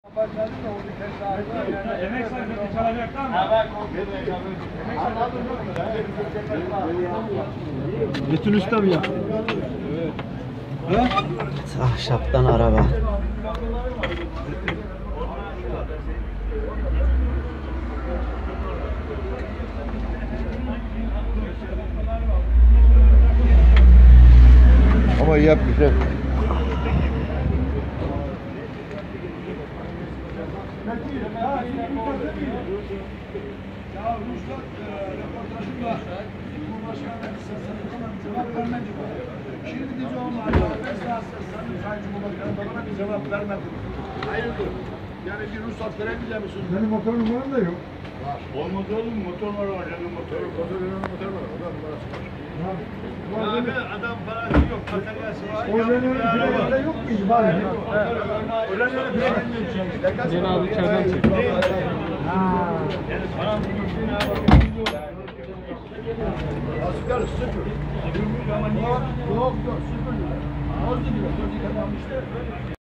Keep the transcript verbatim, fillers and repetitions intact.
Emek sayfası çalacaklar mı? Bütün usta mı yaptı? Evet. Ahşaptan araba. Ama yap güzel. Ya Ruslar röportajında Cumhurbaşkanı sana cevap vermedi. Şimdi dizi onlar ya ben sana seslendim Sayın Cumhurbaşkanı bana bir cevap vermedi. Hayırdır? Yani bir ruhsat verebilir misin? Benim motor numaram da yok. Olmaz oğlum motor var o canım motor. Motor motor var. O da numarası var. Abi adam parası yok, bataryası var. Oranın plakası yok muydu bari? Oranın plakası. Cenab-ı içeriden çek. Yani param Asgari sıfır. Yok yok sıfır. Az değil.